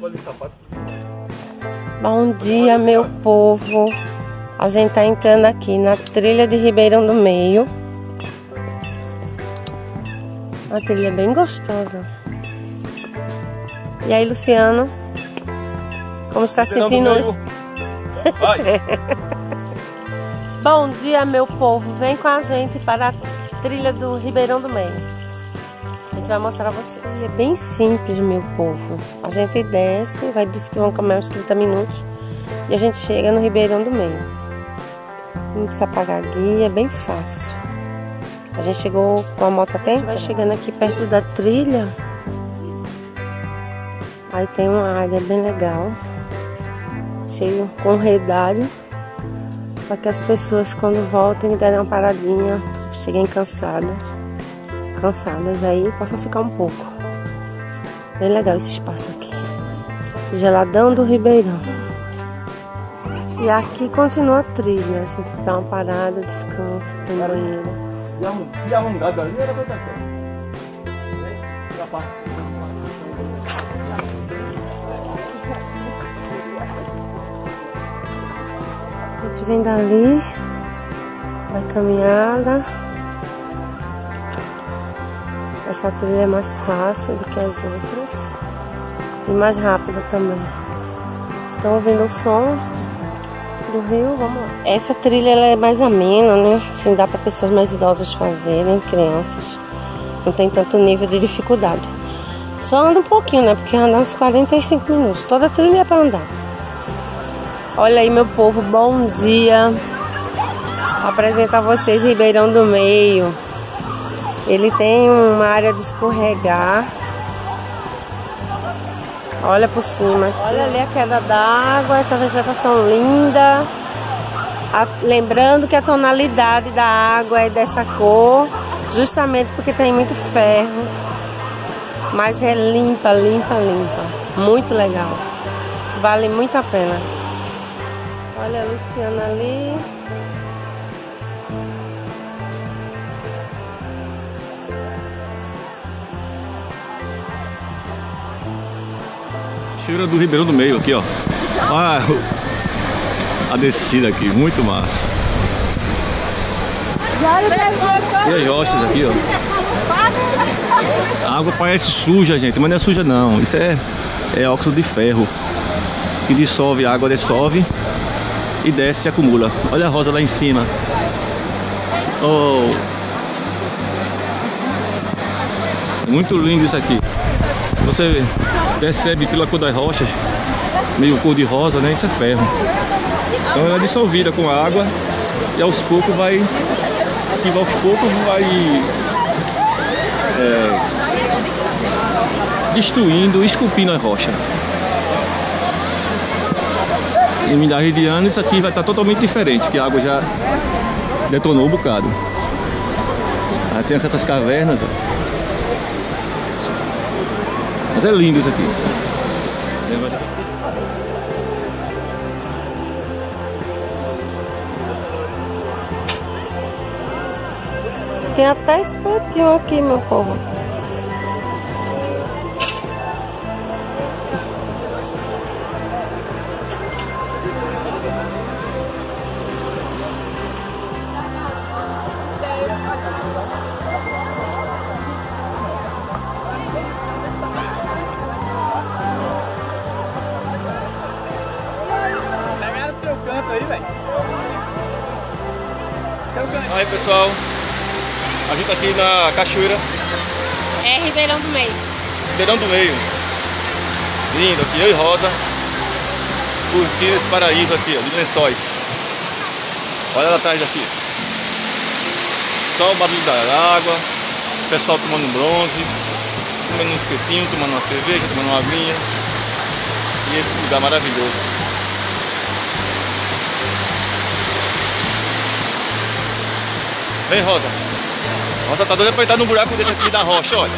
Bom dia, meu povo. A gente tá entrando aqui na trilha de Ribeirão do Meio. Uma trilha bem gostosa. E aí, Luciano? Como está se sentindo hoje? Bom dia, meu povo. Vem com a gente para a trilha do Ribeirão do Meio. A gente vai mostrar a vocês. É bem simples, meu povo. A gente desce, vai dizer que vão caminhar uns 30 minutos e a gente chega no Ribeirão do Meio. Não precisa pagar guia, é bem fácil. A gente chegou com a moto até, vai chegando aqui perto da trilha. Aí tem uma área bem legal, cheio corredário, para que as pessoas quando voltem derem uma paradinha, cheguem cansadas aí possam ficar um pouco. Bem legal esse espaço aqui. Geladão do Ribeirão. E aqui continua a trilha. A gente dá uma parada, descansa, tem banheiro. A gente vem dali, vai caminhada. Essa trilha é mais fácil do que as outras e mais rápida também. Estão ouvindo o som do rio? Vamos lá. Essa trilha ela é mais amena, né? Assim, dá para pessoas mais idosas fazerem, crianças. Não tem tanto nível de dificuldade. Só anda um pouquinho, né? Porque anda uns 45 minutos. Toda trilha é para andar. Olha aí, meu povo, bom dia. Vou apresentar a vocês Ribeirão do Meio. Ele tem uma área de escorregar. Olha por cima. Olha ali a queda d'água, essa vegetação linda. Lembrando que a tonalidade da água é dessa cor, justamente porque tem muito ferro. Mas é limpa, limpa, limpa. Muito legal. Vale muito a pena. Olha a Luciana ali. Cheira do Ribeirão do Meio aqui, ó. Ah, a descida aqui, muito massa. E as rochas aqui, ó. A água parece suja, gente, mas não é suja não. Isso é óxido de ferro que dissolve, a água dissolve e desce e acumula. Olha a rosa lá em cima. Oh. É muito lindo isso aqui. Você percebe pela cor das rochas, meio cor de rosa, né? Isso é ferro. Então ela é dissolvida com a água e aos poucos vai destruindo, esculpindo a rocha. Em milhares de anos isso aqui vai estar totalmente diferente, porque a água já detonou um bocado. Aí tem essas cavernas, ó. Mas é lindo isso aqui. Tem até espetinho aqui, meu povo. Aí, velho. Aí, pessoal, a gente tá aqui na cachoeira. É Ribeirão do Meio. Ribeirão do Meio. Lindo aqui, eu e Rosa curtindo esse paraíso aqui, ó, de Lençóis. Olha lá atrás aqui. Só o barulho da água, o pessoal tomando um bronze, comendo um espetinho, tomando uma cerveja, tomando uma aguinha. E esse lugar maravilhoso. Vem, Rosa. Rosa tá doida pra entrar no buraco desse aqui da rocha, olha.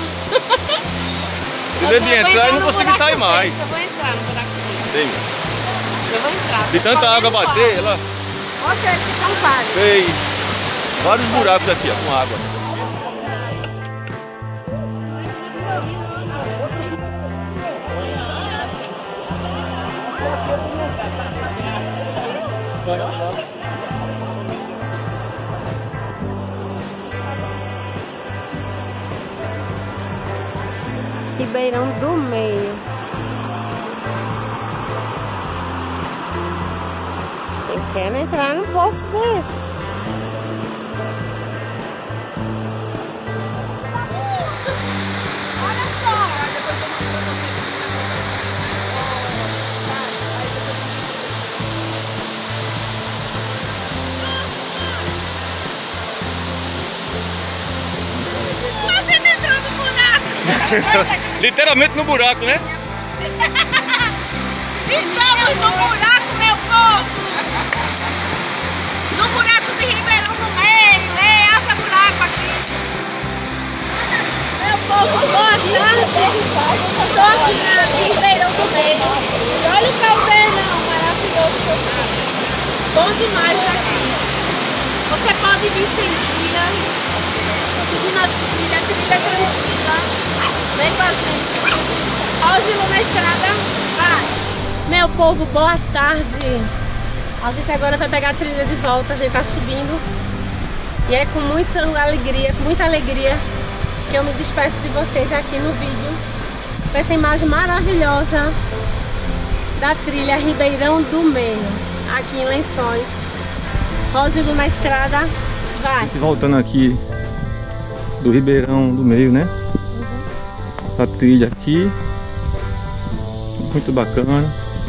Eu de entrar e não consegui sair mais. Eu vou entrar no buraco dele. Sim. Eu vou entrar. De tanta água bater, ela Mostra ele que são vários. fez vários buracos aqui, ó, com água. Ribeirão do Meio. Eu quero entrar num poço desse. Olha só! Quase entrou no buraco! Literalmente no buraco, né? Estamos no buraco, meu povo! No buraco de Ribeirão do Meio, é essa buraco aqui. Meu povo, boa tarde! Estou aqui na Ribeirão do Meio. E olha o caldeirão maravilhoso que eu estou. Bom demais aqui. Você pode vir sem trilha, seguir na trilha tranquila. Vem com a gente. Rosilo na estrada, vai! Meu povo, boa tarde. A gente agora vai pegar a trilha de volta, a gente tá subindo. E é com muita alegria que eu me despeço de vocês aqui no vídeo. Com essa imagem maravilhosa da trilha Ribeirão do Meio, aqui em Lençóis. Rosilo na estrada, vai! Voltando aqui do Ribeirão do Meio, né? A trilha aqui. Muito bacana.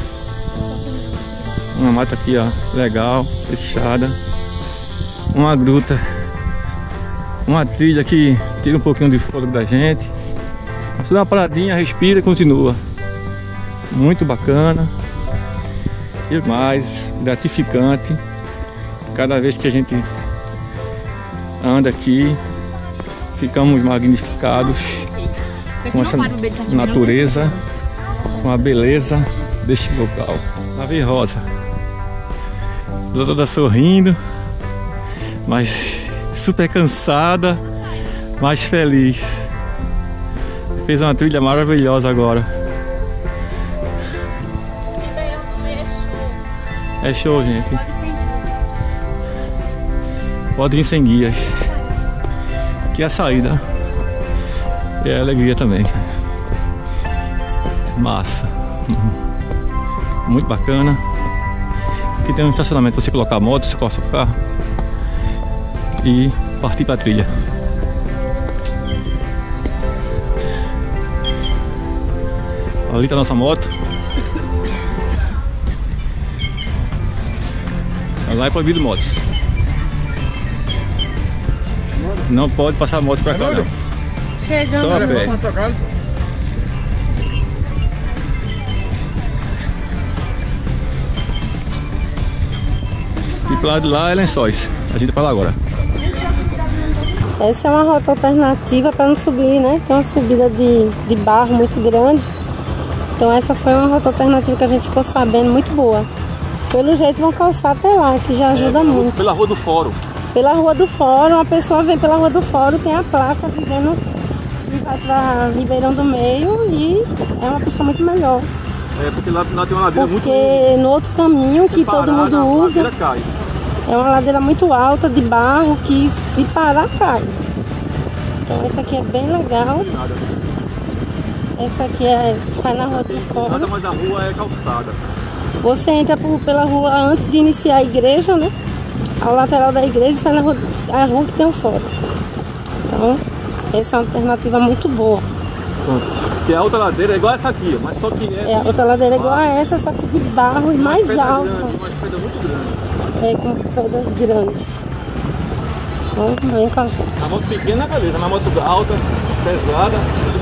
Uma mata aqui, ó, legal, fechada. Uma gruta. Uma trilha que tira um pouquinho de fôlego da gente. Mas dá uma paradinha, respira e continua. Muito bacana. E mais gratificante. Cada vez que a gente anda aqui, ficamos magnificados com essa natureza, com a beleza deste local. Nave Rosa, toda sorrindo, mas super cansada, mas feliz. Fez uma trilha maravilhosa agora. Ribeirão do Meio é show. É show, gente. Pode vir sem guias. Que é a saída. E a alegria também. Massa. Muito bacana. Aqui tem um estacionamento para você colocar a moto, você coloca o carro e partir para a trilha. Ali está a nossa moto. Lá é proibido motos. Não pode passar a moto para cá, não. Chegando. Só a pé. E pro lado de lá é Lençóis. A gente vai lá agora. Essa é uma rota alternativa para não subir, né? Tem uma subida de barro muito grande. Então essa foi uma rota alternativa que a gente ficou sabendo, muito boa. Pelo jeito vão calçar até lá, que já ajuda muito. Pela Rua do Fórum. Pela Rua do Fórum, a pessoa vem pela Rua do Fórum, tem a placa dizendo que vai para Ribeirão do Meio e é uma pessoa muito melhor. É, porque lá tem uma ladeira muito... Porque no outro caminho que todo mundo usa, cai. é uma ladeira muito alta de barro que se parar cai. Então essa aqui é bem legal. Essa aqui sai na Rua do Fórum. Nada mais a rua é calçada. Você entra pela rua antes de iniciar a igreja, né? Ao lateral da igreja sai na rua, a rua que tem um fórum. Então, essa é uma alternativa muito boa. Pronto. Que a outra ladeira é igual essa aqui, mas só que a outra ladeira é igual a essa, só que de barro e mais alta. Uma pedra muito grande. É, com pedras grandes. Então, vem com a gente. A moto pequena, beleza, mas a moto alta, pesada.